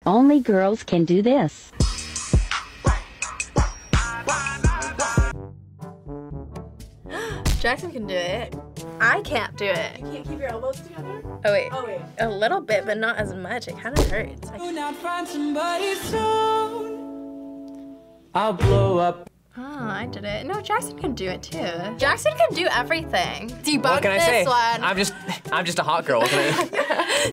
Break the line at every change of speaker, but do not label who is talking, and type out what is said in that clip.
Only girls can do this.
Jaxon can do it. I can't do it.
You can't keep your elbows together?
Oh wait.
Oh wait.
A little bit, but not as much. It kind of hurts.
I'll blow up.
Oh, I did it. No, Jaxon can do it too. Jaxon can do everything. Debunk
What can I say?
this one.
I'm just a hot girl. Can I?